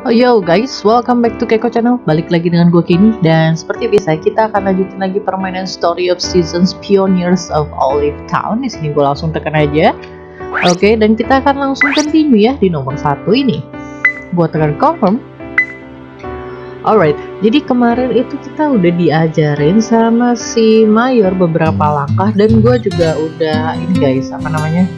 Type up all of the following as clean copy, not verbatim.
Oh yo guys, welcome back to Keko Channel. Balik lagi dengan gue Kenny. Dan seperti biasa kita akan lanjutin lagi permainan Story of Seasons Pioneers of Olive Town. Di sini gue langsung tekan aja. Oke, dan kita akan langsung continue ya di nomor 1 ini. Buat tekan confirm. Alright, jadi kemarin itu kita udah diajarin sama si Mayor beberapa langkah. Dan gue juga udah ini guys, apa namanya,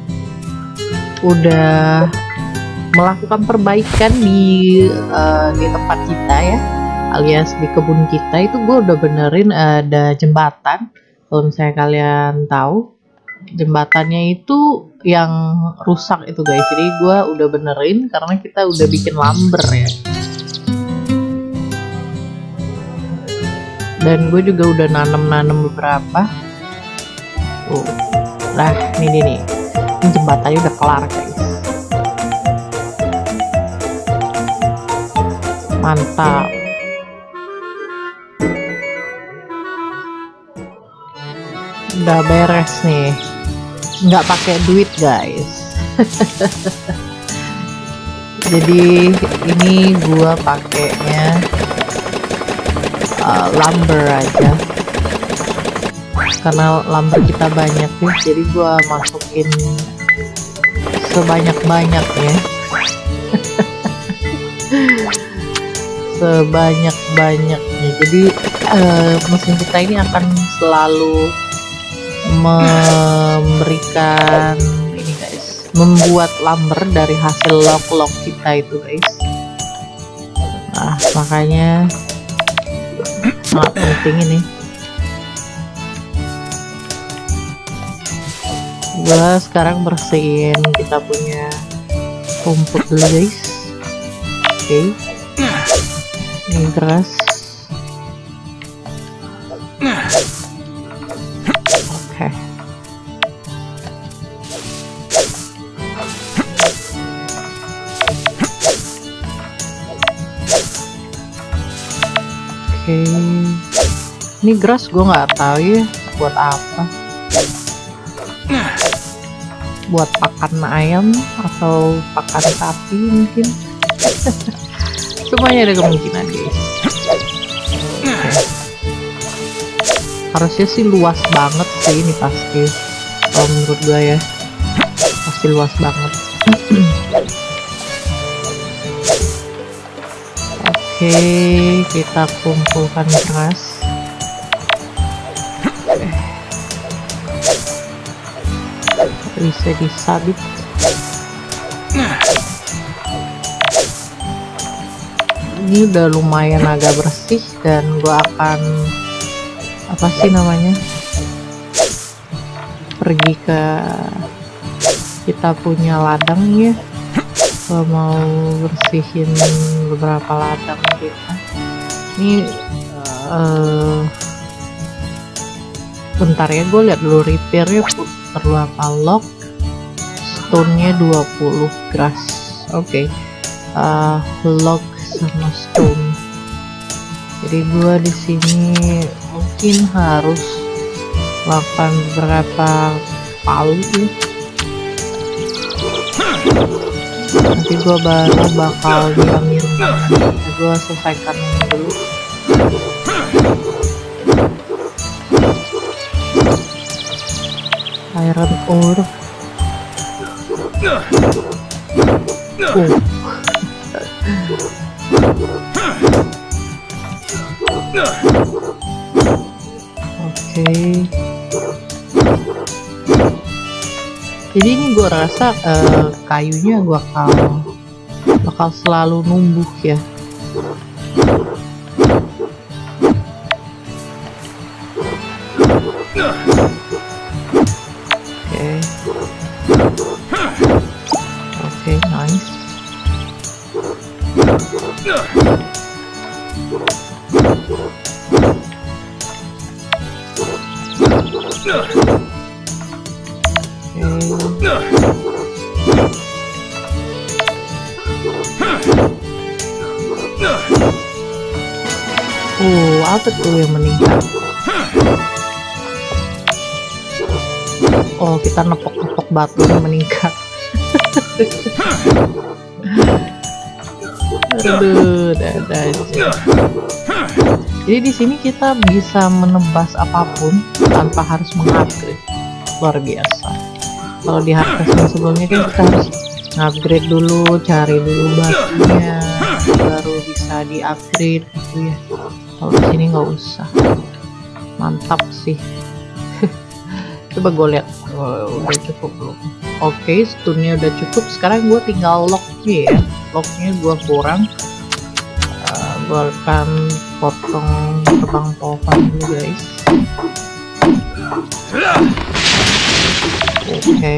udah melakukan perbaikan di tempat kita ya, alias di kebun kita. Itu gue udah benerin ada jembatan. Kalau misalnya kalian tahu, jembatannya itu yang rusak itu guys. Jadi gue udah benerin karena kita udah bikin lumber ya. Dan gue juga udah nanem beberapa. Nah ini nih, ini jembatannya udah kelar guys. Mantap. Udah beres nih. Nggak pakai duit guys. Jadi ini gua pakainya lumber aja. Karena lumber kita banyak nih, jadi gua masukin sebanyak-banyaknya. Sebanyak-banyaknya. Jadi mesin kita ini akan selalu memberikan ini guys, membuat lumber dari hasil log kita itu guys. Nah makanya sangat penting ini. Gua sekarang bersihin kita punya rumput dulu guys. Oke. Ini keras. Oke. Ini grass gue nggak tahu ya buat apa. Buat pakan ayam atau pakan sapi mungkin. Semuanya ada kemungkinan guys. Harusnya sih luas banget sih ini pasti. Kalau menurut gue ya, pasti luas banget. Oke, kita kumpulkan keras. Bisa disabit. Ini udah lumayan agak bersih dan gua akan apa sih namanya, pergi ke kita punya ladang ya. Gua mau bersihin beberapa ladang kita. Ini bentar ya, gue lihat dulu repairnya perlu apa. Log stone nya 20 grass. Oke. Log sama stone. Jadi gua di sini mungkin harus melakukan beberapa palu ya. Nanti gua baru bakal diambil. Gua selesaikan dulu. Iron ore. Oke. Jadi ini gue rasa kayunya gue bakal selalu numbuh ya. Oke, nice. Apa tuh yang meningkat? Oh, kita nepok-nepok batu yang meningkat. Aduh, dadah aja. Jadi di sini kita bisa menebas apapun tanpa harus mengupgrade. Luar biasa. Kalau di Harvest sebelumnya kan kita harus upgrade dulu, cari dulu batunya, baru bisa di-upgrade gitu ya. Kalau di sini nggak usah. Mantap sih. Coba gue lihat, udah cukup belum? Oke, stunnya udah cukup. Sekarang gue tinggal locknya ya. Locknya gue kurang. Gue akan potong terbang pohon dulu guys. Oke.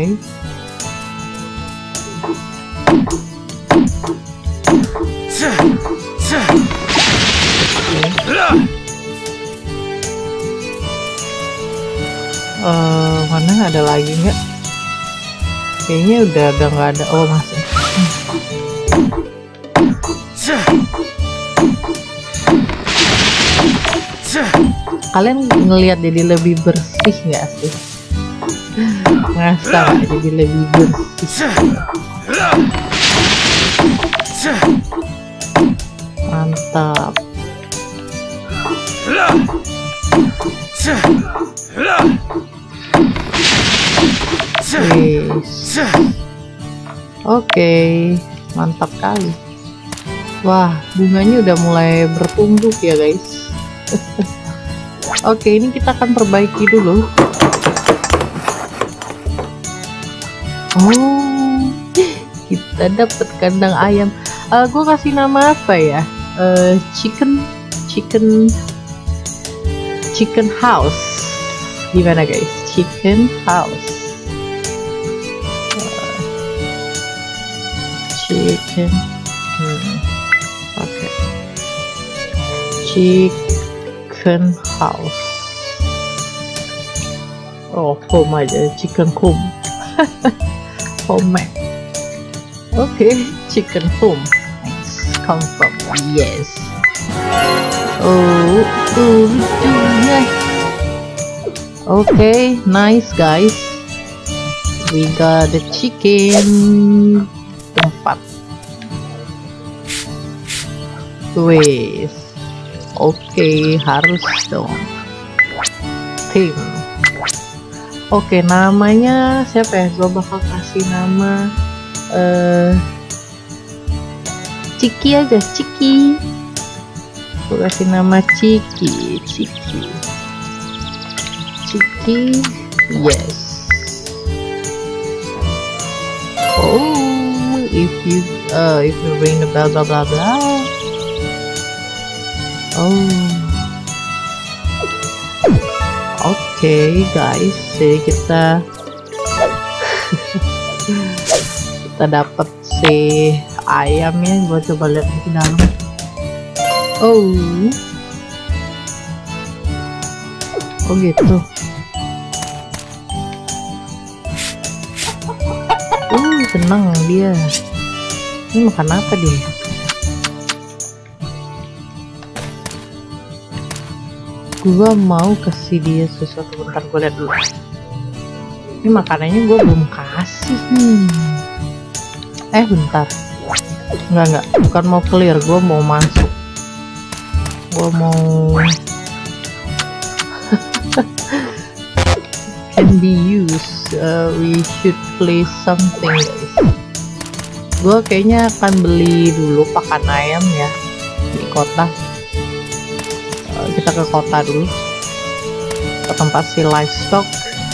Mana ada lagi nggak? Kayaknya udah nggak ada. Oh masih. Kalian ngelihat jadi lebih bersih nggak sih? Ngerasa nggak jadi lebih bersih? Mantap. Oke, mantap kali. Wah, bunganya udah mulai bertumbuh ya guys. Oke, ini kita akan perbaiki dulu. Oh, kita dapat kandang ayam. Gue kasih nama apa ya? Chicken house. Gimana guys? Chicken house. Chicken. Oke. Chicken house. Oh, home aja. Chicken home. Home. Oke, chicken home. Nice. Confirm. Yes. Oh, lucunya. Okay, nice guys. We got the chicken. Tempat. Wes. Oke, harus dong. Tim. Oke, namanya siapa ya? Gue bakal kasih nama Ciki aja, Ciki. Gue kasih nama Ciki. Yes. Oh, if you ring the bell, blah blah blah. Oh. Oke, guys, jadi kita dapat si ayamnya. Gua coba lihat di dalam. Oh gitu. Senang dia. Ini makan apa dia? Gua mau kasih dia sesuatu. Bentar, gue lihat dulu. Ini makanannya gue belum kasih nih. Bentar. Enggak, bukan mau clear, gue mau masuk. Gue mau can be used. We should play something guys. Gue kayaknya akan beli dulu pakan ayam ya di kota. Kita ke kota dulu, ke tempat si livestock.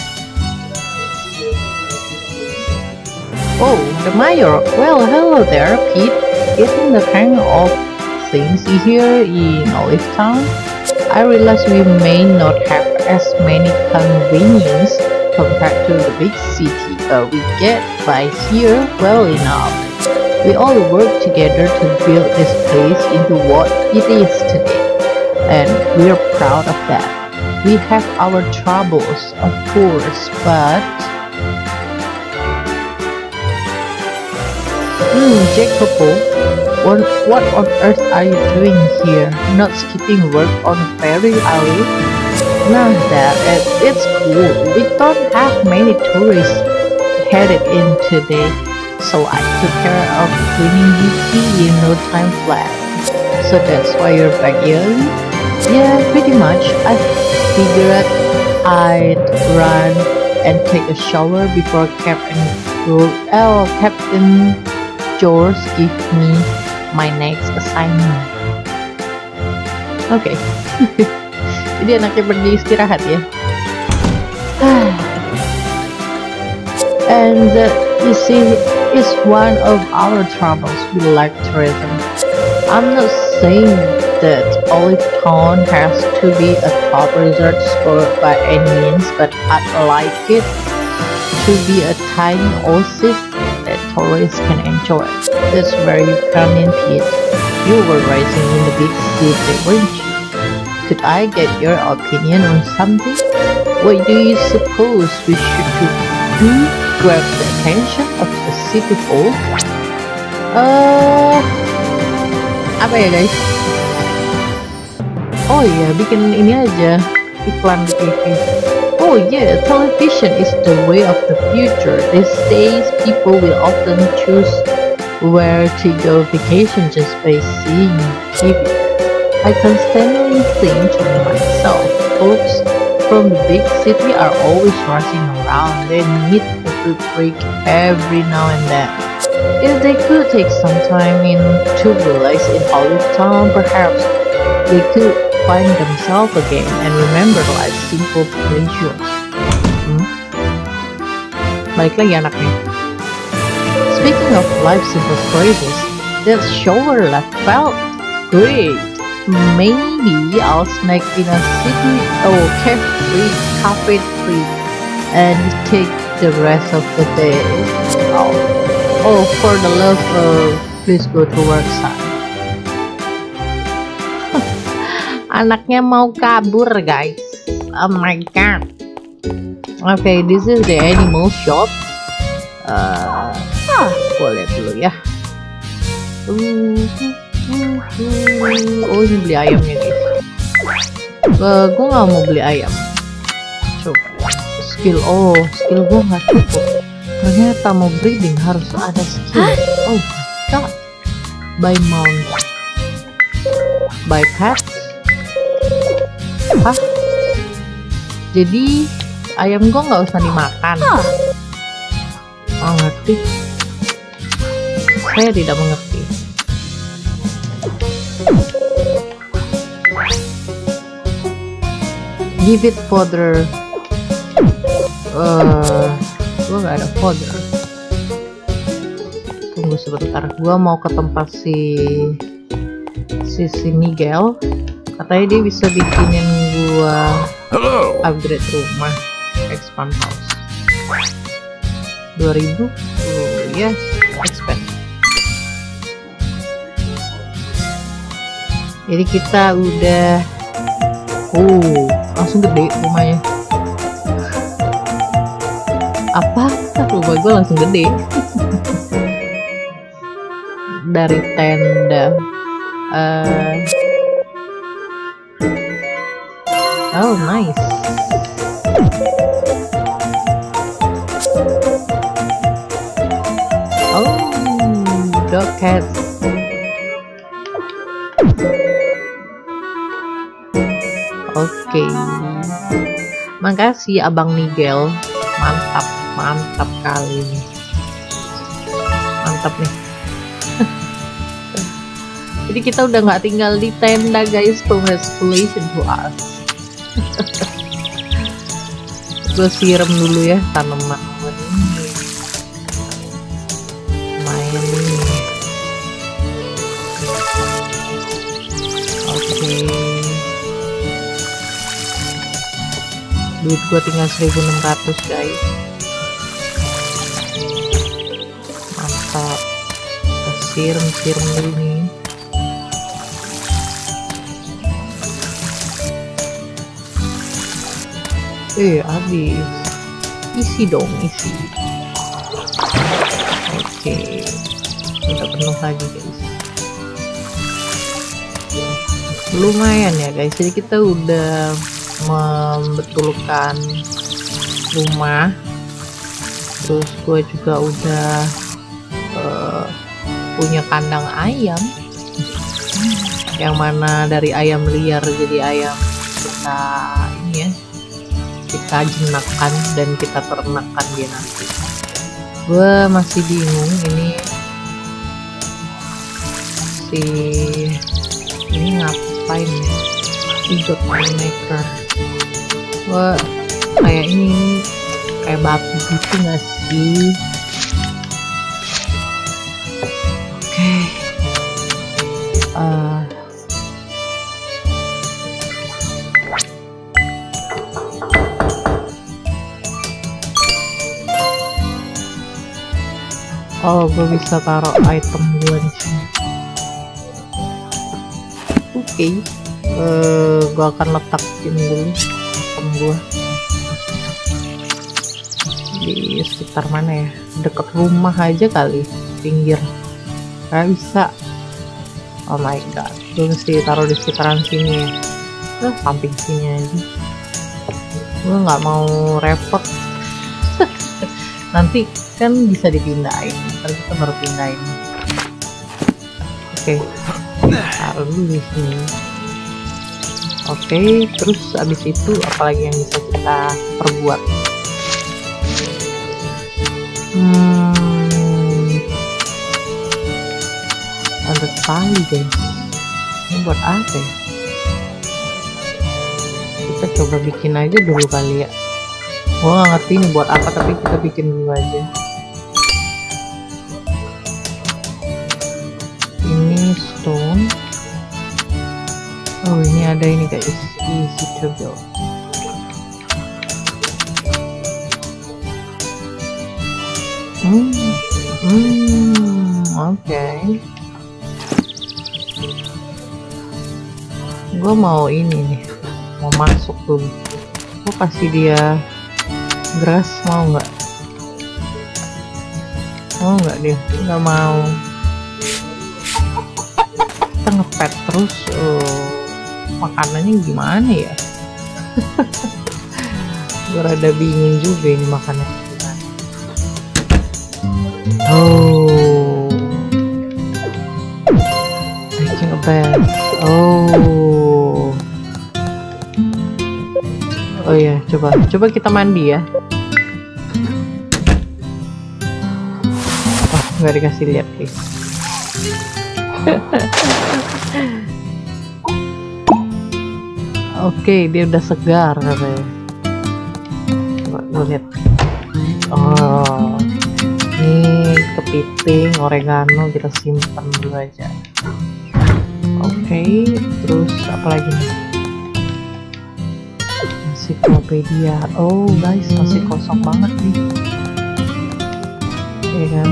Oh, the mayor. Well, hello there, Pete. Getting the hang of things here in Olive Town. I realize we may not have as many convenience compared to the big city, but we get by here well enough. We all work together to build this place into what it is today, and we're proud of that. We have our troubles, of course, but Jacopo, what on earth are you doing here? Not skipping work on Ferry Alley? Nah, it's cool. We don't have many tourists headed in today. So I took care of cleaning duty in no time flat. So that's why you're back early? Yeah, pretty much. I figured I'd run and take a shower before Captain George give me my next assignment. Oke. Jadi anaknya pergi istirahat ya. And you see, it's one of our troubles with life tourism. I'm not saying that Olive Town has to be a top resort spot by any means, but I'd like it to be a tiny oasis that tourists can enjoy. That's where you come in, Pete. You were raising in the big city, weren't you? Could I get your opinion on something? What do you suppose we should do? Grab the attention of the city folk? Apa ya guys? Oh iya, bikin ini aja, iklan di TV. Oh yeah, television is the way of the future. These days, people will often choose where to go vacation just by seeing TV. I constantly think to myself, folks from the big city are always rushing around. They need a good break every now and then. If they could take some time to relax in Olive Town, perhaps they could find themselves again and remember life's simple pleasures. Balik lagi anaknya. Speaking of life's simple pleasures, that shower felt great. Maybe I'll snack in a city or cafe free and take the rest of the day off. Oh, for the love of, please go to work, son. Anaknya mau kabur, guys. Oh my god. Okay, this is the animal shop. Gua lihat dulu ya. Oh, ini beli ayamnya, guys. Gue nggak mau beli ayam. Coba skill. Oh, skill gue nggak cukup. Ternyata mau breeding harus ada skill. Oh my god. Buy mount, buy pet. Hah? Jadi ayam gue nggak usah dimakan? Oh, ngerti. Saya tidak mengerti. Give it fodder. Gue gak ada fodder. Tunggu sebentar, gue mau ke tempat si Nigel. Katanya dia bisa bikinin gue upgrade rumah, expand house. 2000. Oh ya, expand. Jadi kita udah langsung gede rumahnya. Apa? Rumah gue langsung gede. Dari tenda. Oh nice. Oh, dog cats. Oke. Makasih Abang Nigel. Mantap kali ini. Mantap nih. Jadi kita udah nggak tinggal di tenda, guys. Congratulations to us. Gue siram dulu ya tanaman ini. Lumayan nih. Oke. Duit gue tinggal 1.600, guys. Mantap. Kita siram dulu nih. Habis. Isi dong, isi. Oke. Udah penuh lagi, guys. Lumayan ya, guys. Jadi kita udah membetulkan rumah. Terus gue juga udah punya kandang ayam, yang mana dari ayam liar jadi ayam kita ini ya, kita jenakkan dan kita ternakkan dia nanti. Gue masih bingung ini si ini ngapain ya, idot maker. Gue kayak ini kayak batu gitu nggak sih? Oke. Oh, gue bisa taruh item gue di sini. Oke. Gue akan letakin dulu item gue di sekitar mana ya, deket rumah aja kali, pinggir. Gak bisa. Oh my god, gue mesti taruh di sekitaran sini ya. Samping sini aja. Gue nggak mau repot. Nanti kan bisa dipindahin, ntar kita baru pindahin. Oke, taruh dulu di sini. Oke, terus abis itu apalagi yang bisa kita perbuat? Ada tali guys, ini buat apa ya? Kita coba bikin aja dulu kali ya. Gua nggak ngerti ini buat apa, tapi kita bikin dulu aja. Ini stone. Oh, ini ada ini guys, easy to build. Oke. Gue mau ini nih, mau masuk dulu. Gue kasih dia grass, mau nggak? Mau nggak dia? Nggak mau. Kita ngepet terus. Makanannya gimana ya? Gue rada bingung juga ini makanannya gimana. Oh, making a bed. Oh ya, coba kita mandi ya. Oh, nggak dikasih lihat guys. Oke, dia udah segar katanya. Coba gue lihat. Oh, ini kepiting, oregano kita simpan dulu aja. Oke, terus apa lagi nih? Ensiklopedia. Oh guys, masih kosong banget nih. Iya kan?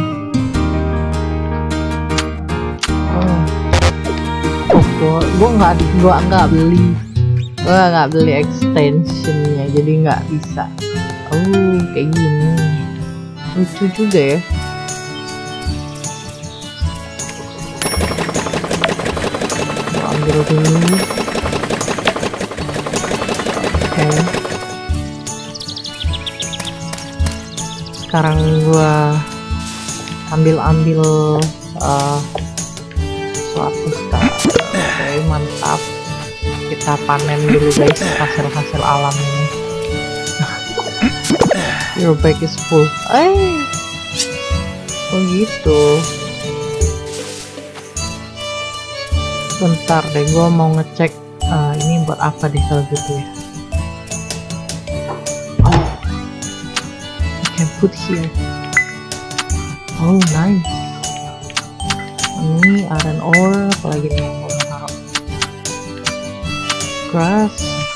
Gue nggak beli extensionnya, jadi nggak bisa. Oh, kayak gini. Lucu juga ya. Ambil dulu. Oke. Sekarang gua ambil suatu oke, mantap. Kita panen dulu guys hasil alam ini. Your bag is full. Oh gitu. Bentar deh, gue mau ngecek ini buat apa deh kalau gitu ya. Oh, I can put here. Oh nice. Ini iron ore, apalagi nih yang mau taruh? Grass.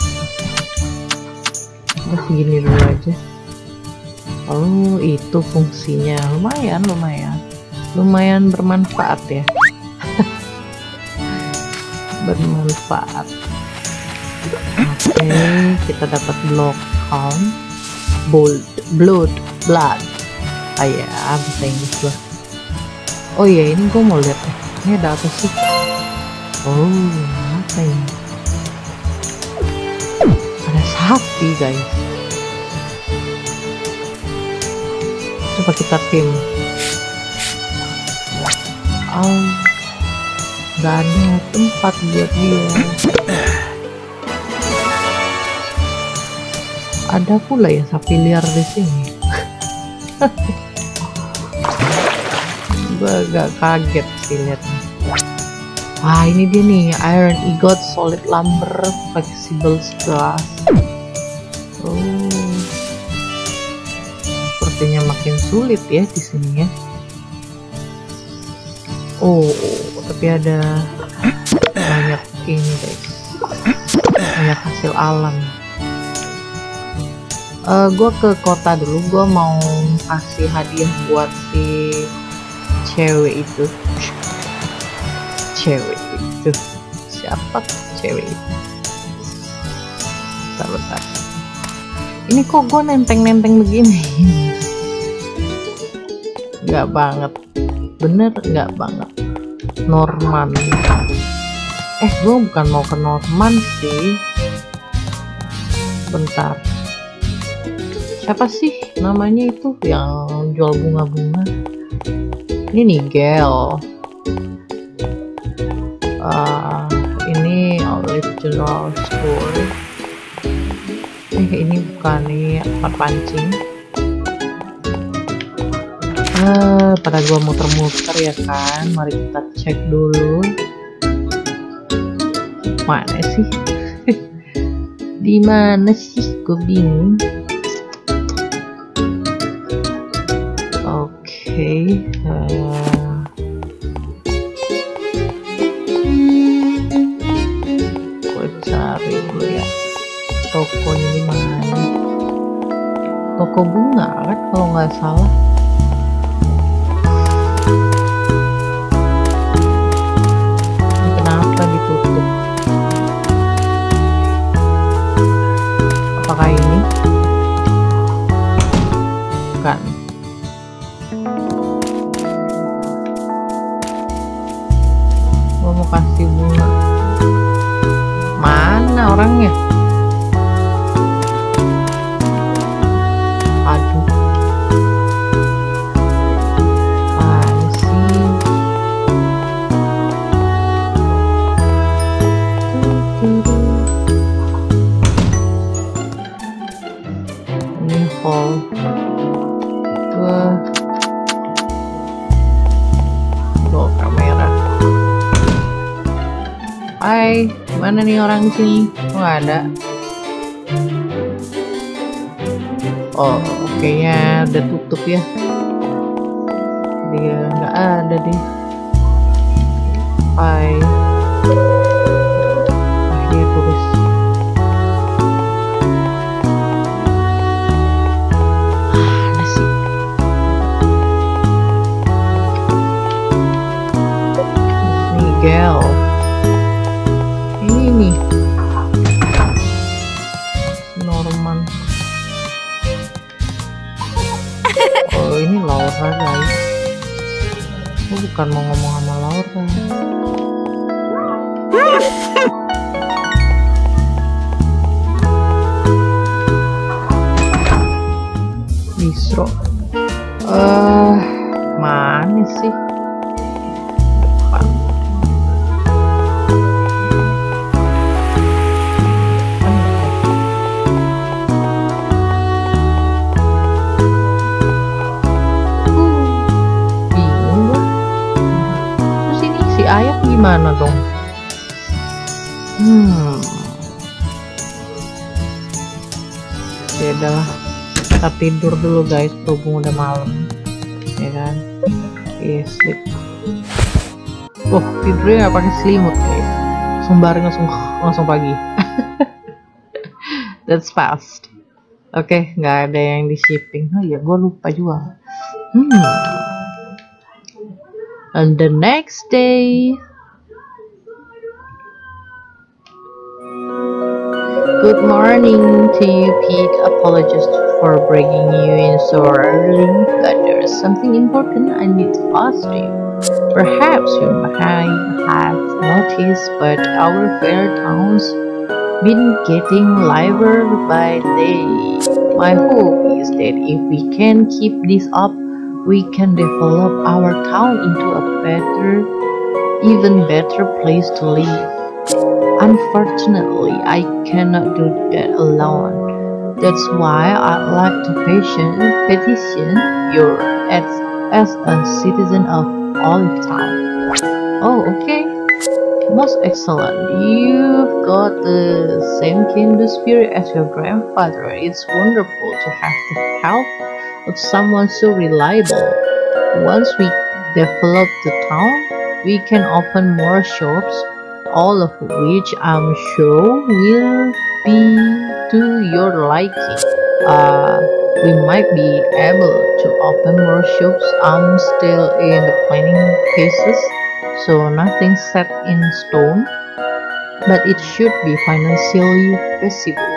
Udah segini dulu aja. Oh itu fungsinya, lumayan bermanfaat ya. Bermanfaat. Oke, kita dapat block count, blood. Ah ya, bisa Inggris lah. Oh iya, ini gue mau lihat nih. Ini ada apa sih? Oh, apa ini? Ada sapi guys. Coba kita tim. Oh, nggak ada tempat buat dia. Ada pula ya sapi liar di sini. Gue agak kaget sih liatnya. Ah, ini dia nih, iron ingot, solid lumber, flexible glass. Oh, sepertinya makin sulit ya di sini ya. Oh, tapi ada banyak ini guys, banyak hasil alam. Gue ke kota dulu, gue mau kasih hadiah buat si cewek itu. Siapa cewek itu? Bentar. Ini kok gue nenteng-nenteng begini? Nggak banget, bener nggak banget. Norman. Gue bukan mau ke Norman sih. Bentar. Siapa sih namanya itu yang jual bunga-bunga? Ini Nigel. Ini Olive General Store. Ini bukan, ini tempat pancing. Pada gua muter-muter ya kan, mari kita cek dulu. Mana sih? Di mana sih? Gue bingung. Oke. Gue cari dulu ya. Tokonya di mana? Toko bunga kan kalau nggak salah. Kenapa ditutup? Apakah ini? Bukan. Gua mau kasih bunga. Mana orangnya? Aduh. Mana sih? Ini hall. Loh, kamera. Hai, mana nih orang di sini? Nggak ada. Oh, kayaknya udah tutup ya. Dia nggak ada deh. Hai. Dia tulis. Mana sih? Miguel. Ini nih. Norman. Oh, ini Laura guys. Aku bukan mau ngomong sama Laura. Distro. Mana sih? Depan. Ayah gimana dong? Ya udahlah, kita tidur dulu guys, berhubung udah malam, ya kan? Sleep. Oh, tidurnya nggak pakai selimut guys, sembarang langsung pagi. That's fast. Oke, nggak ada yang di shipping. Oh ya, gue lupa jual. On the next day. Good morning to you, Pete. Apologies for bringing you in so early, but there is something important I need to ask you. Perhaps you might have noticed, but our fair town's been getting livelier by the day. My hope is that if we can keep this up, we can develop our town into a even better place to live. Unfortunately, I cannot do that alone. That's why I'd like to petition you as a citizen of Olive Town. Oh, okay. Most excellent. You've got the same kindred spirit as your grandfather. It's wonderful to have the help of someone so reliable. Once we develop the town, we can open more shops, all of which I'm sure will be to your liking. We might be able to open more shops. I'm still in the planning phases, so nothing set in stone, but it should be financially feasible.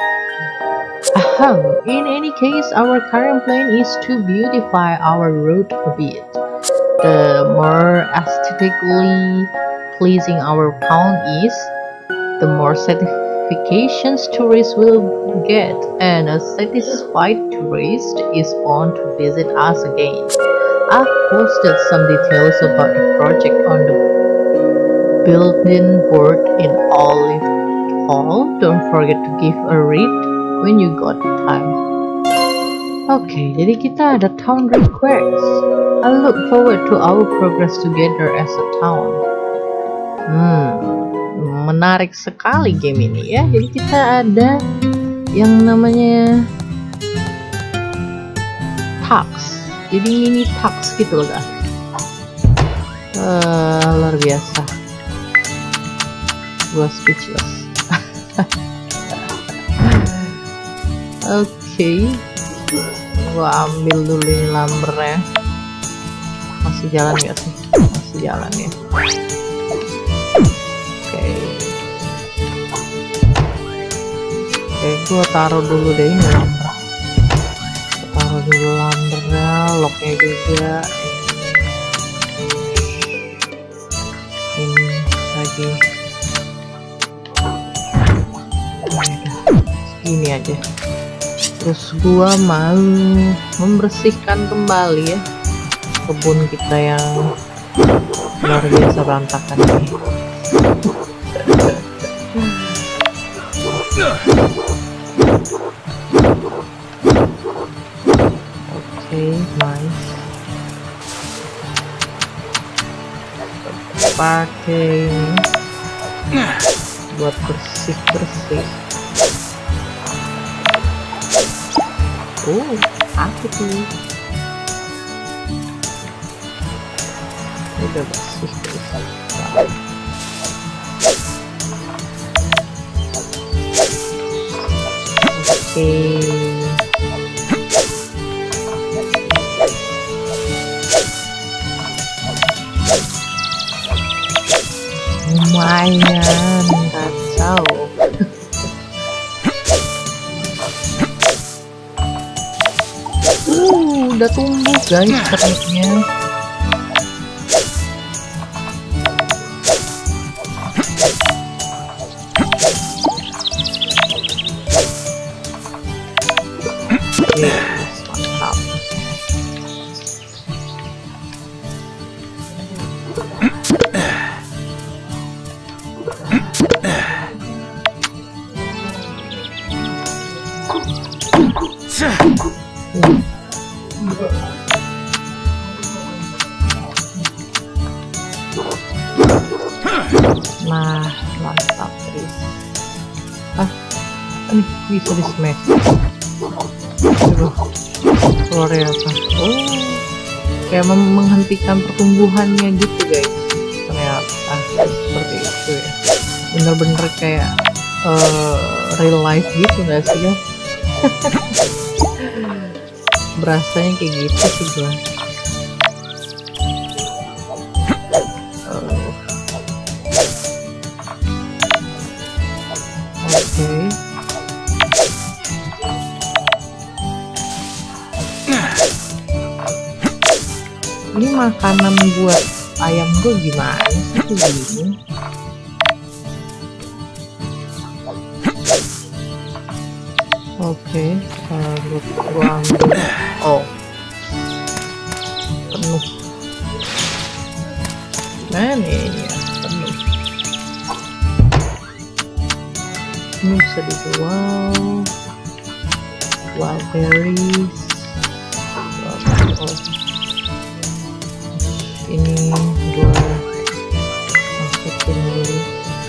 In any case, our current plan is to beautify our road a bit. The more aesthetically pleasing our town is, the more certifications tourists will get, and a satisfied tourist is bound to visit us again. I've posted some details about the project on the building board in Olive Hall. Don't forget to give a read when you got time. Oke, jadi kita ada town request. I look forward to our progress together as a town. Menarik sekali game ini ya. Jadi kita ada yang namanya tax. Jadi mini tax gitu loh guys. Luar biasa. Gua speechless. Oke. Gua ambil dulu ini lumbernya. Masih jalan gak sih? Masih jalan ya. Oke, gua taruh dulu deh ini lumber. Taruh dulu lumbernya, locknya juga. Ini lagi. Ini aja. Terus gua mau membersihkan kembali ya kebun kita yang luar biasa berantakan ini. Oke, nice. Pakai ini buat bersih-bersih. Asik nih. Udah bersih. Oke. Lumayan kacau. Udah tumbuh guys ternyata. Mantap. Nah, mantap guys. Ini bisa di smash. Luar biasa. Kayak menghentikan pertumbuhannya gitu guys. Ternyata seperti itu ya. Bener-bener kayak real life gitu gak sih guys? Berasanya kayak gitu sih gue. Oke. Ini makanan buat ayam gue gimana sih tuh bingung. Oke, gue ambil. penuh. Nah nih ya, penuh. Ini bisa dijual. Wild berries. Ini gua masukin dulu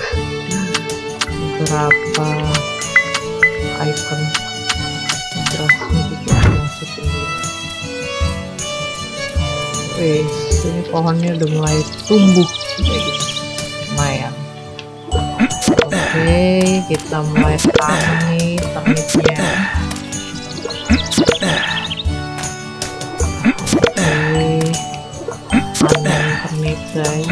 beberapa item berasnya juga masukin dulu. Ini pohonnya udah mulai tumbuh guys, lumayan. Oke, kita mulai tanam nih turnipnya. Turnip guys.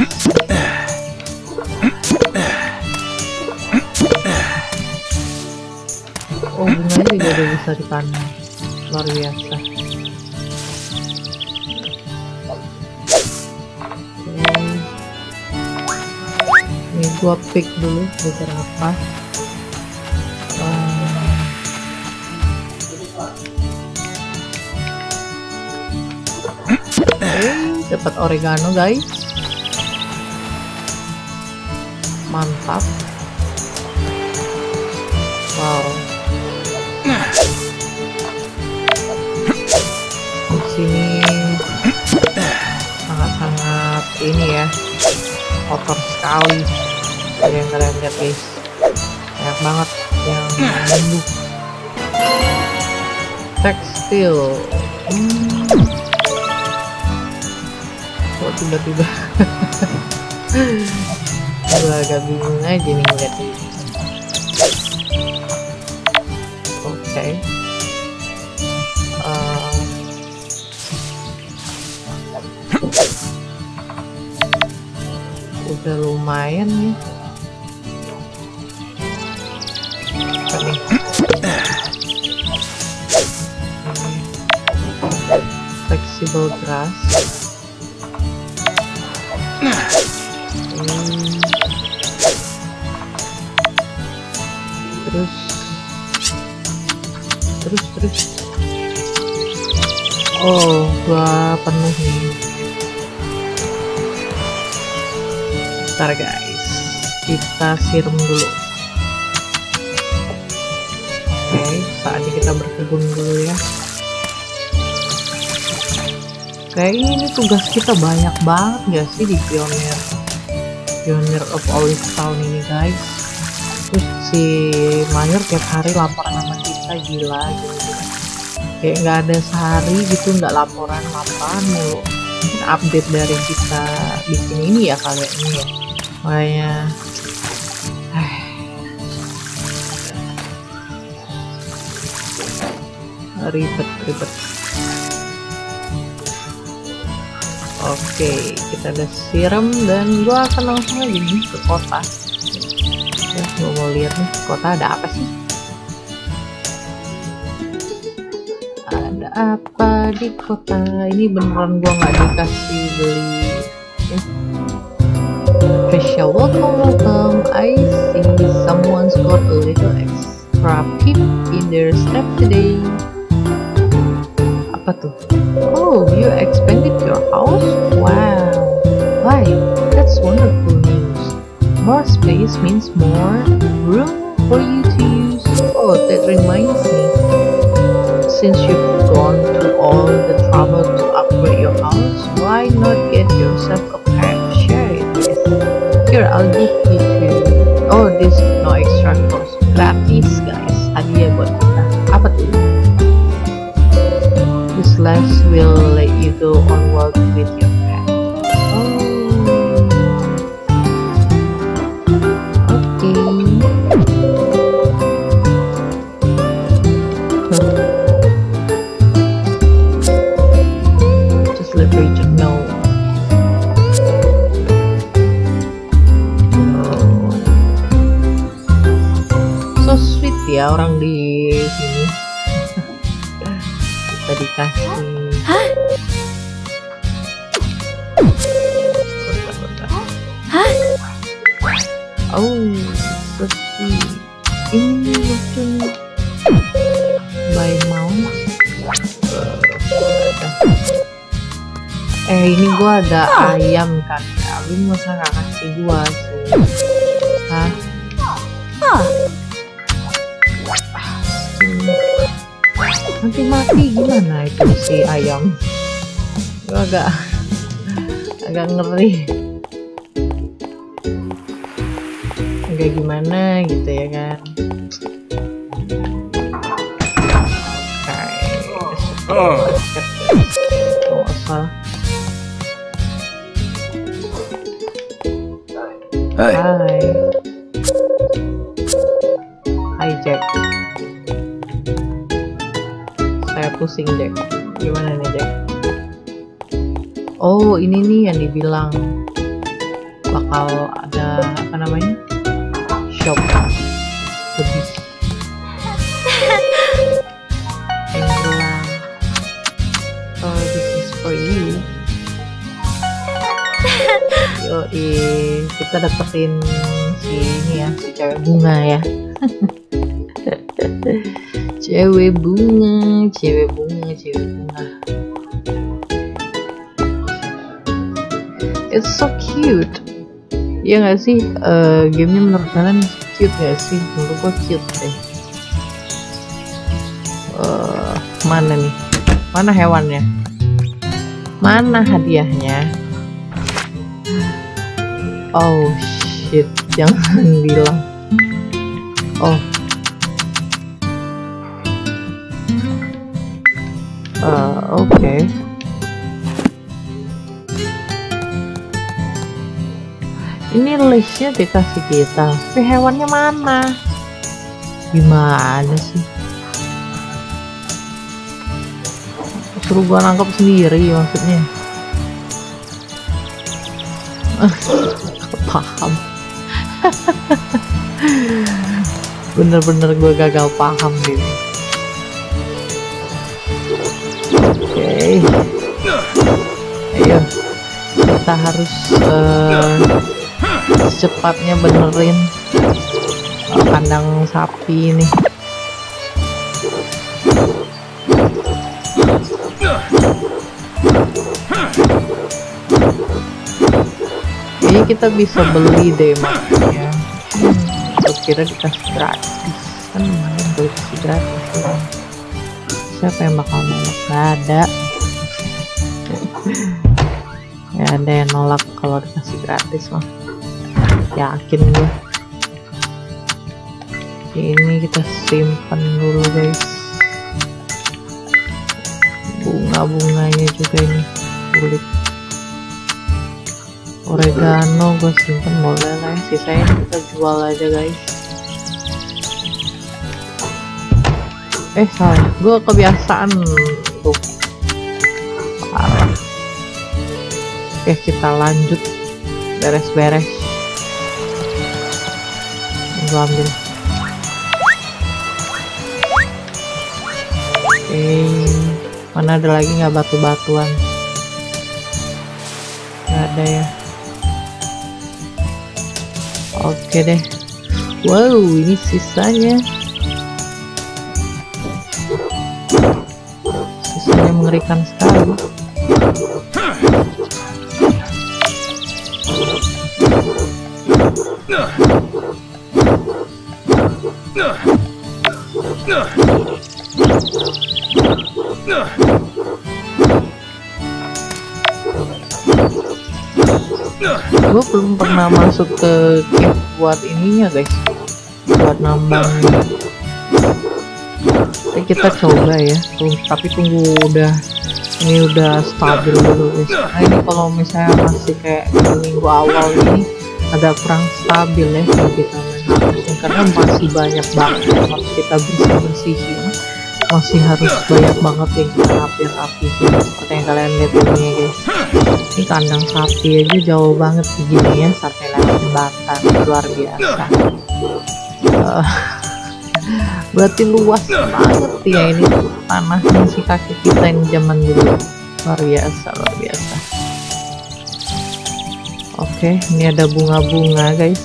Oh, bunganya juga udah bisa ditanam, luar biasa. Ini gua pick dulu beberapa. Dapat oregano guys, mantap. Wow, di sini sangat-sangat ini ya, kotor sekali. Yang kalian lihat guys, banyak banget yang tumbuh. Tekstil. Kok tiba-tiba gue agak bingung aja nih ngeliat ini. Oke. Udah lumayan nih. Flexible grass. Terus oh gua penuh nih. Bentar guys, kita siram dulu. Oke, saatnya kita berkebun dulu ya. Kayaknya ini tugas kita banyak banget gak sih di Pioneer of Olive Town ini guys. Terus si Mayor tiap hari laporan sama kita, gila gitu. Kayak nggak ada sehari gitu nggak laporan mulu. Mungkin update dari kita bikin ini ya kali ini ya. Makanya ribet. Oke, kita udah siram dan gua akan langsung aja nih ke kota. Ya, gua mau lihat nih kota ada apa sih? Ada apa di kota? Ini beneran gua nggak dikasih beli. Special welcome. I see someone's got a little extra pip in their step today. Apa tuh? Oh, you expanded your house? Wow. Why? That's wonderful news. More space means more room for you to use. Oh, that reminds me. Since you've gone through all the trouble to upgrade your house, why not get yourself a pet? Share it with. Here, I'll give you two. Oh, this no extra cost. Gratis, guys. Hadiah buat kita. Apa tuh? This life will let you go on walk with your pet. Oh, okay. Just let Rachel know. Oh. So sweet ya orang di sini. Kita dikasih. Hah? Oh, so sweet. Ini lucu nih. By Mount. Ini gua ada ayam kan ya, lu masa nggak kasih gua sih? Hah? Nanti mati gimana itu si ayam? Gua agak ngeri, agak gimana gitu ya kan? Hai. Hai Jack. Saya pusing Jack. Gimana nih Jack? Oh ini nih yang dibilang bakal ada apa namanya? Shop lebih. Angela. Oh this is for you. Yoi, kita dapetin si ini ya, si cewek bunga ya. Cewek bunga. It's so cute. Iya nggak sih? Gamenya menurut kalian cute nggak sih? Menurut gua cute deh. Mana nih? Mana hewannya? Mana hadiahnya? Oh shit, jangan bilang. Oh. Oke. Ini listnya dikasih kita, tapi hewannya mana? Gimana sih? Suruh gua nangkep sendiri maksudnya. Paham. Bener-bener gue gagal paham gitu. Oke. Ayo kita harus secepatnya benerin kandang sapi ini. Ini kita bisa beli deh makanya. Kira dikasih gratis kan, lumayan gue dikasih gratis ya. Siapa yang bakal nolak? Gak ada. Ya ada yang nolak kalau dikasih gratis mah, yakin gue. Ini kita simpan dulu guys, bunga-bunganya juga ini, kulit oregano gue simpen boleh lah ya, sisanya kita jual aja guys. Salah, gue kebiasaan tuh parah. Oke kita lanjut beres-beres. Gue ambil. Mana ada lagi nggak batu-batuan? Nggak ada ya. Oke deh. Wow, ini sisanya. Sisanya mengerikan sekali. Gue belum pernah masuk ke cave buat ininya guys, buat nambang. Kita coba ya, tapi tunggu ini udah stabil dulu guys. Nah ini kalau misalnya masih kayak minggu awal ini agak kurang stabil ya kalau kita main, karena masih banyak banget yang harus kita bersihin, masih harus banyak banget yang kita rapih-rapihin seperti yang kalian lihat ini guys. Ini kandang sapi aja jauh banget begini ya, sampai lewat jembatan, luar biasa. Berarti luas banget ya ini tanahnya si kaki kita ini zaman dulu, luar biasa, luar biasa. Oke, ini ada bunga-bunga guys.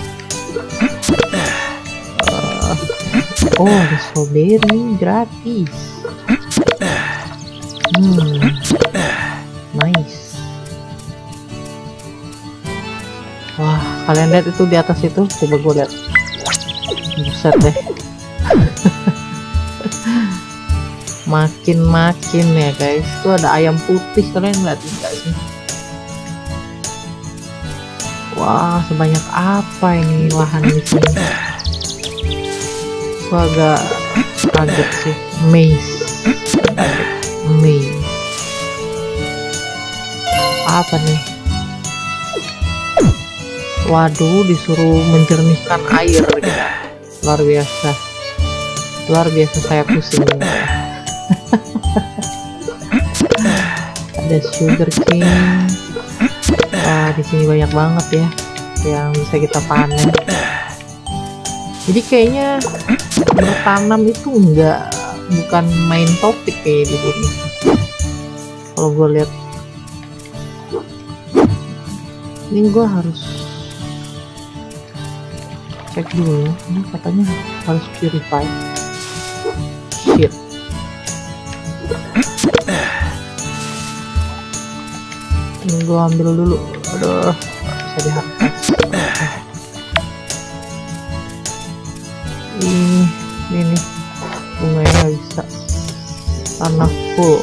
Oh, ada strawberry gratis. Nice. Kalian lihat itu di atas itu, coba gue lihat. Buset deh. Makin ya guys. Itu ada ayam putih, kalian lihat enggak sih? Wah, sebanyak apa ini lahan di sini? Gua agak kaget sih. Maze. Apa nih? Waduh, disuruh menjernihkan air gitu. Luar biasa, saya pusing. Ada sugar cane. Wah, di sini banyak banget ya yang bisa kita panen. Jadi kayaknya bertanam itu bukan main topik kayak di sini. Kalau gue lihat, ini gue harus cek dulu. Ini katanya harus purify. Shit. Ini gue ambil dulu. Aduh, gak bisa diharapkan. Ini bunganya nggak bisa. Tanah full.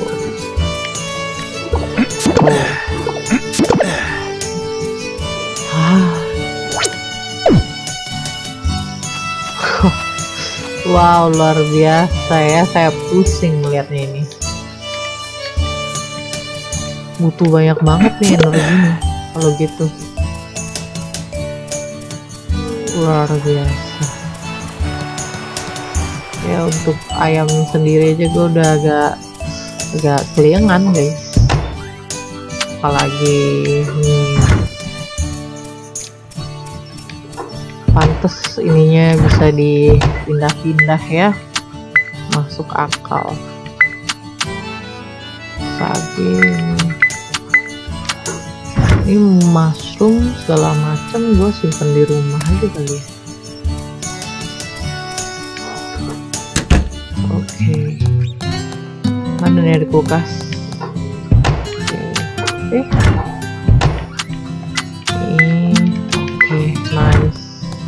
Wow, luar biasa ya, saya pusing melihatnya ini. Butuh banyak banget nih energinya kalau gitu. Luar biasa. Ya, untuk ayam sendiri aja gue udah agak keliengan guys. Apalagi pantes ininya bisa dipindah-pindah ya, masuk akal. Saging, ini mushroom segala macam gue simpen di rumah aja kali ya. Oke, mana nih di kulkas? Oke, nice.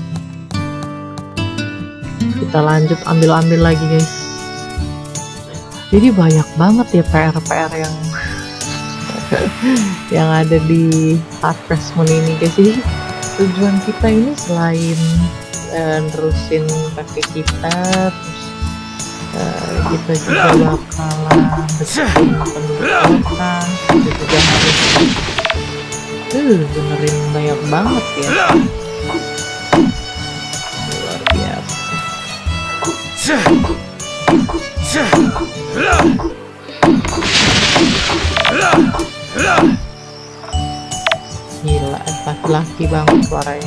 Kita lanjut ambil lagi guys. Jadi banyak banget ya PR yang ada di Harvest Moon ini guys. Jadi tujuan kita ini selain nerusin kakek kita, terus kita juga bakalan deketin penduduk kota, kita juga harus benerin banyak banget ya. Luar biasa. Gila, laki-laki banget suaranya.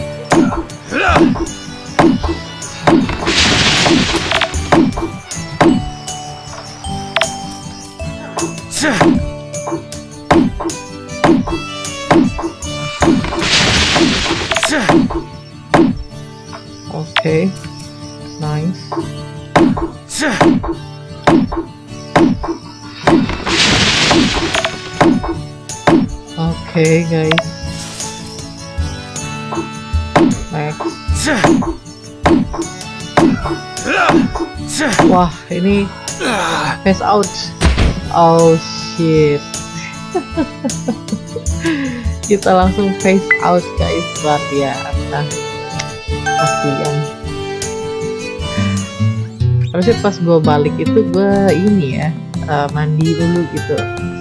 Oke, nice. Oke guys, next. Wah, ini face out. Oh shit. Kita langsung face out guys, luar biasa. Kasian. Harusnya pas gue balik itu gue ini ya, mandi dulu gitu.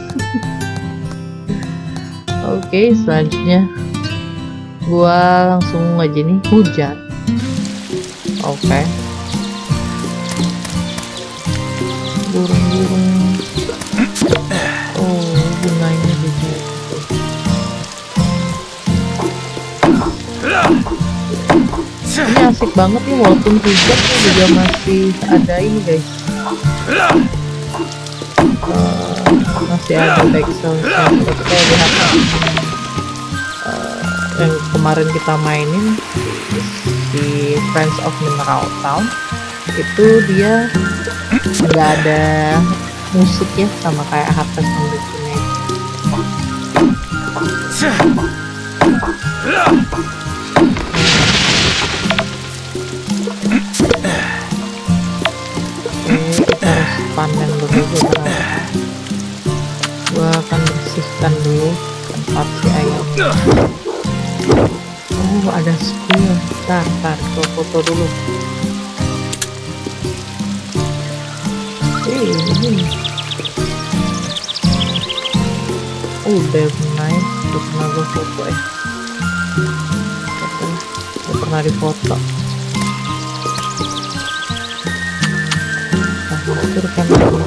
Oke, selanjutnya gue langsung aja nih, hujan. Oke. Burung-burung. Oh, bunganya di situ. Ini asik banget nih, walaupun hujan juga masih ada ini guys. Masih ada backsound-nya. Kita lihat yang kemarin kita mainin di Friends of Mineral Town, itu dia nggak ada musiknya sama kayak Harvest Moon ini. dulu gue akan bersihkan dulu tempat si ayam. Oh, ada squirrel. Ntar gue foto dulu. Ini udah nice. Udah pernah gue foto ya. Udah pernah difoto. Hancurkan dulu.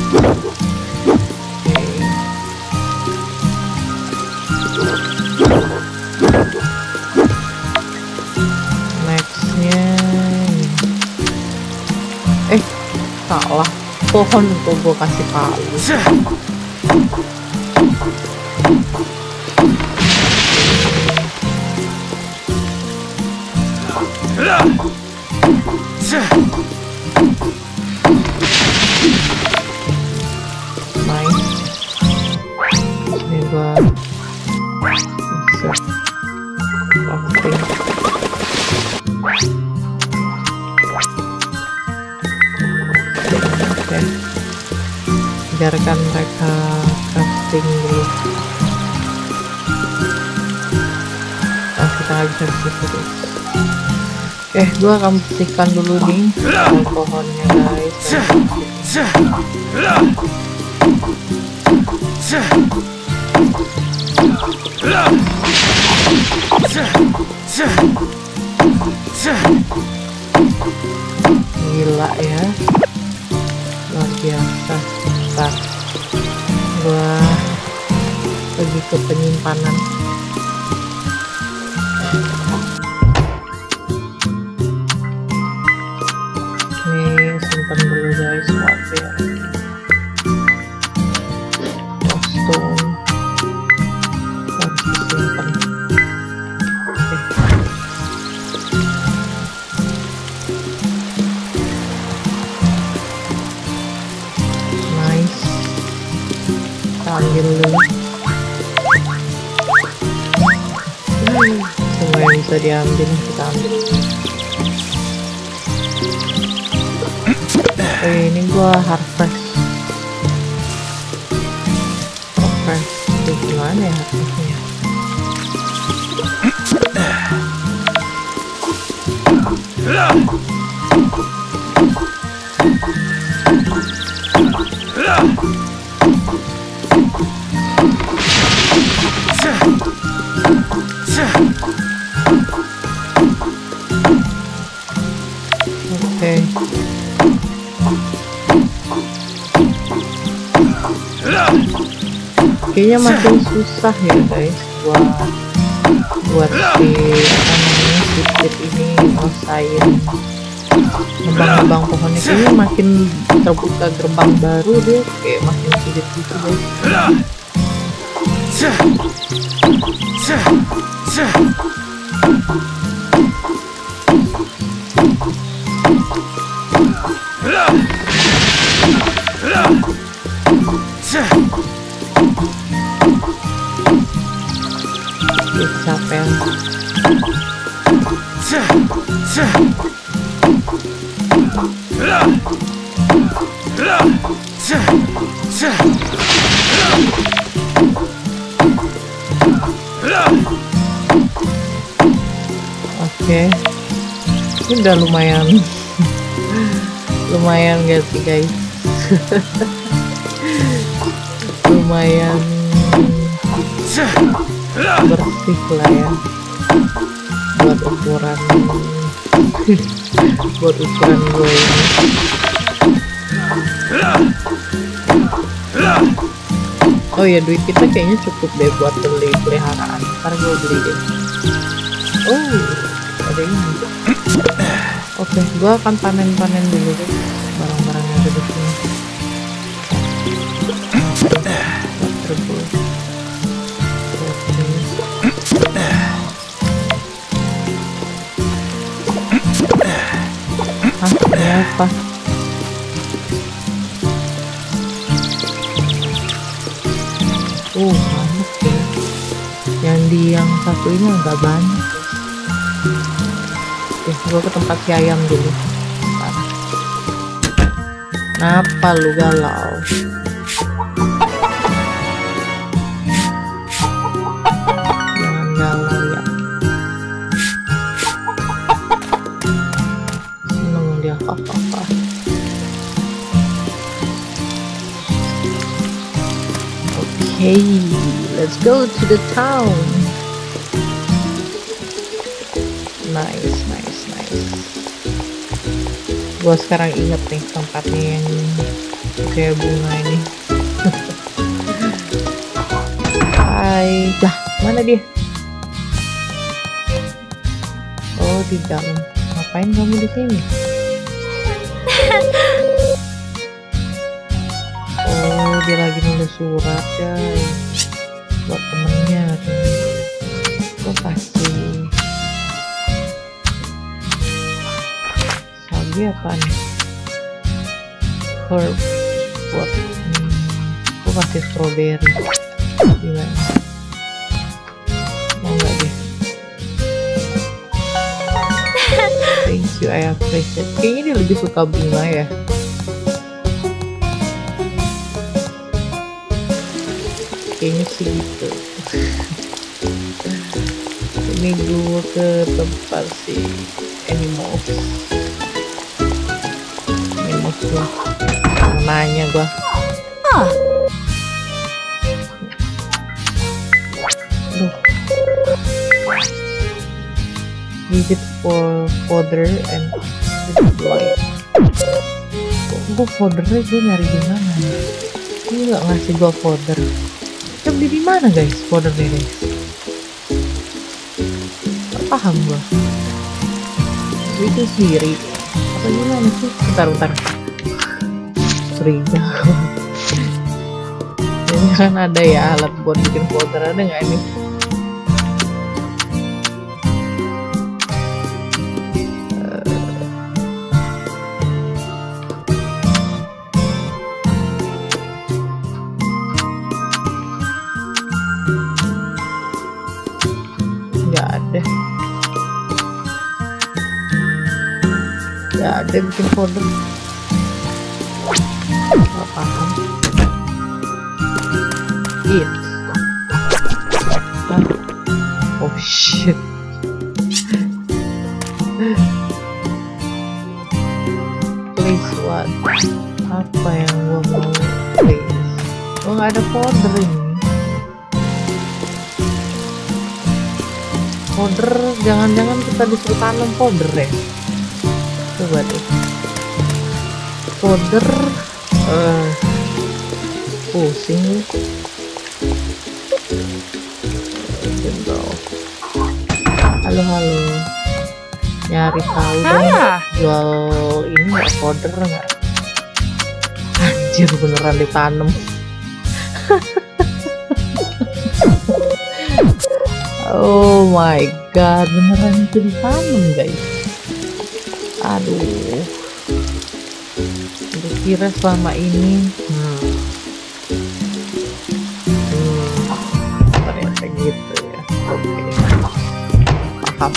Nextnya salah pohon tuh gue kasih palu. Ini gue bisa crafting. Oke, biarkan mereka crafting dulu. Kita nggak bisa terus. Oke, gue akan bersihkan dulu nih pohonnya guys. Gila ya, luar biasa. Bentar, gue pergi ke penyimpanan. Nih, simpan dulu guys, water. Stone harus disimpan. Nice, kita ambil dulu semua yang bisa diambil, kita ambil. Ini gua harvest itu gimana ya harvestnya? Oke. Kayaknya makin susah ya guys buat si sip ini ngerasain nebang-nebang pohonnya. Kayaknya makin terbuka gerbang baru dia kayak makin sulit gitu guys. Kecapean. Oke, ini udah lumayan gak sih guys? Lumayan bersih lah ya buat ukuran gue ini. Oh ya, duit kita kayaknya cukup deh buat beli peliharaan. Ntar gue beli deh. Oh, ada ini. Oke, gue akan panen dulu deh barang-barang yang ada di sini. Ini apa? Banyak ya. Yang satu ini agak banyak. Oke, gue ke tempat si ayam dulu. Kenapa lu galau? Jangan galau ya. Seneng dia apa-apa. Okay, let's go to the town. Nice. Gua sekarang inget nih tempatnya yang kayak bunga ini. Hai, lah mana dia? Oh, di dalam. Ngapain kamu di sini? Oh, dia lagi nulis surat guys buat temennya. Gue kasih sagi apa nih? Herb buat gue kasih strawberry. Gimana? Mau nggak deh? Thank you, I appreciate. Kayaknya dia lebih suka bunga ya. Kayaknya sih gitu. Ini gue ke tempat si animals tuh. Nanya gue. Duh. Visit for fodder and light. Gue foddernya gue nyari di mana? Ini nggak ngasih gue fodder. Kita beli di mana guys foddernya guys? Gak paham gue. Itu sendiri. Apa gimana sih? Bentar. Curiga. Ini kan ada ya alat buat bikin folder, ada nggak ini? Nggak ada bikin folder. Nggak paham. Oh shit. Please what? Apa yang gua mau please? Gua nggak ada folder ini. Folder, jangan-jangan kita disuruh tanam folder ya? Coba deh. Folder, pusing. Halo. Nyari tahu dong. Jual ini nggak folder nggak? Anjir beneran ditanam. Oh my god, beneran itu ditanam guys. Aduh, udah kira selama ini ternyata gitu ya. Oke, paham.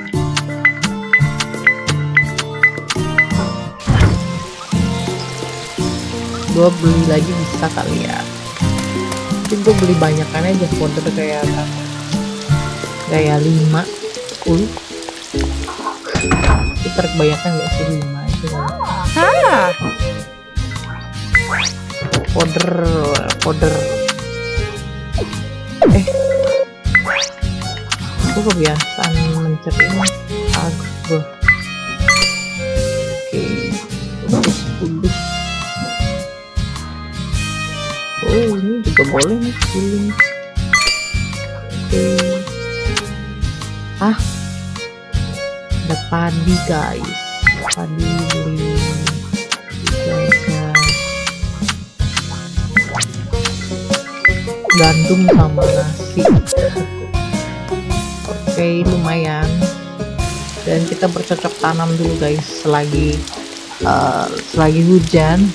Gua beli lagi bisa kali ya. Mungkin gue beli banyakan aja folder kayak 5, 10. Kita kebanyakan gak sih 5 itu kan. Folder. Aku kebiasaan mencari ini aku. Oke, 10. Oh ini juga boleh nih pilih. Oke. Ada padi guys. Padi beli aja. Gandum sama nasi. Oke, lumayan. Dan kita bercocok tanam dulu guys selagi hujan.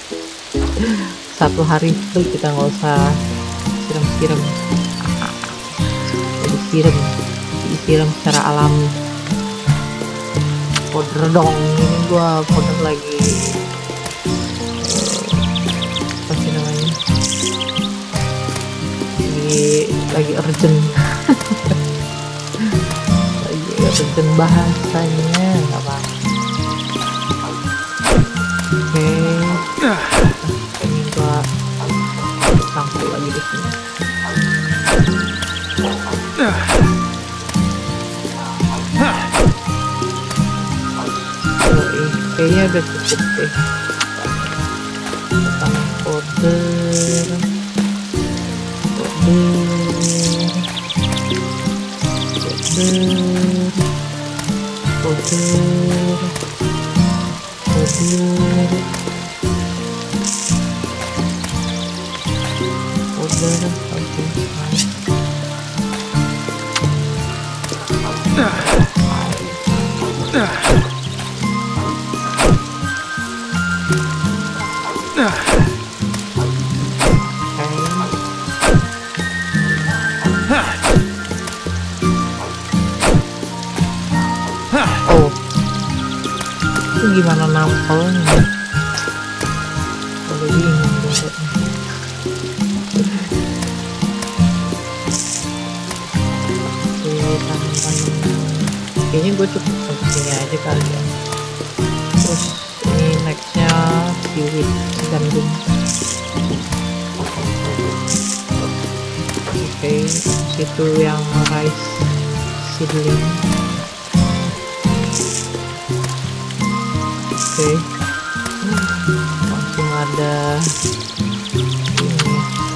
1 hari itu kita nggak usah siram-siram. Jadi disiram secara alami. Folder dong, ini gua folder lagi lagi urgent. Lagi urgent bahasanya, nggak apa. Oke, ini gua campur lagi di sini. Kayaknya udah cukup deh. Tekan folder, gimana nampelnya? Kalau bingung deh. Kayaknya gue cukup sampai sini aja kali ya. Terus ini nextnya seaweed gandum. Oke, situ yang rice seedling. Oke, langsung ada ini,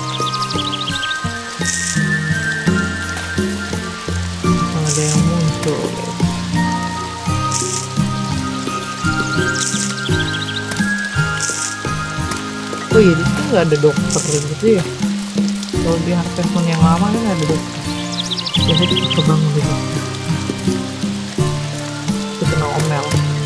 langsung ada yang muncul. Oh iya, di sini nggak ada dokter gitu ya. Kalau di Harvest Moon yang lama kan ada dokter. Biasanya kita bangun di dokter. Itu kena omel.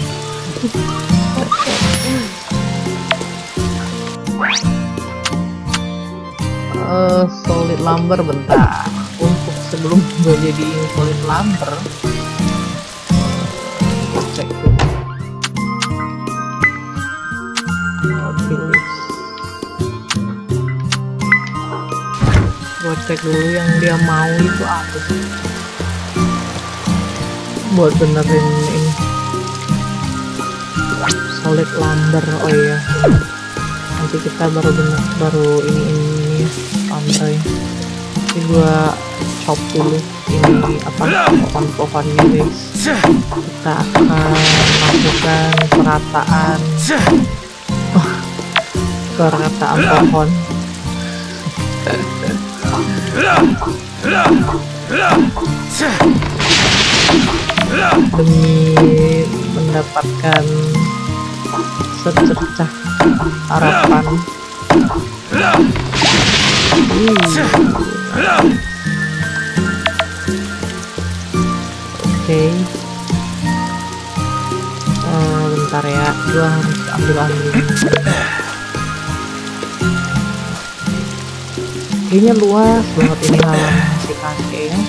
Solid lumber, bentar. Untuk sebelum gue jadi solid lumber, cek dulu. Gue cek dulu yang dia mau itu apa sih, buat benerin ini solid lumber. Oh iya, nanti kita baru ini pantai. Ini gua chop dulu ini apa pohon-pohonnya guys. Kita akan melakukan perataan pohon. Demi mendapatkan secercah harapan. Oke. Bentar ya, gua harus ambil. Kayaknya luas banget ini halaman si kakek ya.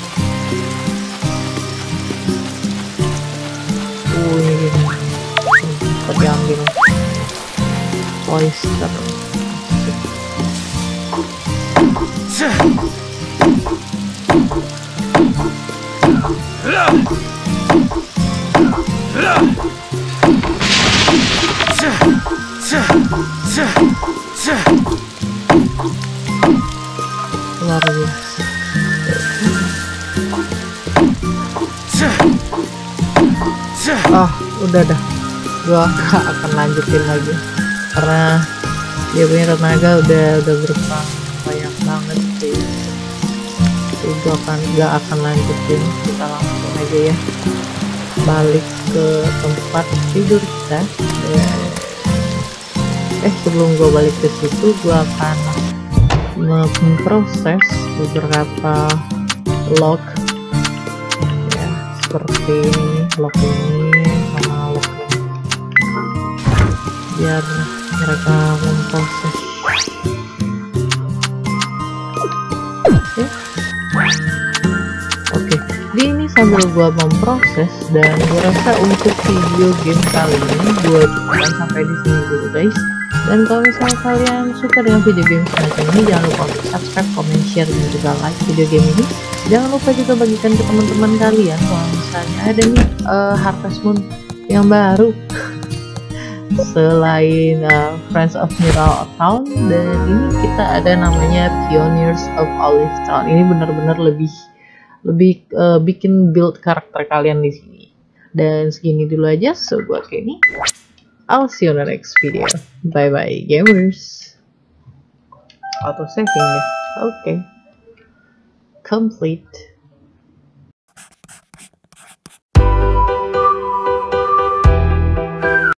Ini bisa diambil oyster. Luar biasa. Udah dah, gua gak akan lanjutin lagi karena dia punya tenaga udah berkurang banyak banget sih. Jadi gua gak akan lanjutin, kita langsung aja ya balik ke tempat tidur kita. Sebelum gua balik ke situ, gua akan memproses beberapa log ya, seperti ini, log ini sama log ini, biar mereka memproses. Oke, di ini sambil gua memproses, dan gua rasa untuk video game kali ini gua cukupkan sampai di sini dulu guys. Dan kalau misalnya kalian suka dengan video game semacam ini, jangan lupa untuk subscribe, comment, share, dan juga like video game ini. Jangan lupa juga bagikan ke teman-teman kalian kalau misalnya ada nih Harvest Moon yang baru selain Friends of Middle Town, dan ini kita ada namanya Pioneers of Olive Town. Ini benar-benar lebih bikin build karakter kalian di sini. Dan segini dulu aja, so buat Kenny, I'll see you on the next video. Bye bye gamers. Auto saving ya. Oke. Complete.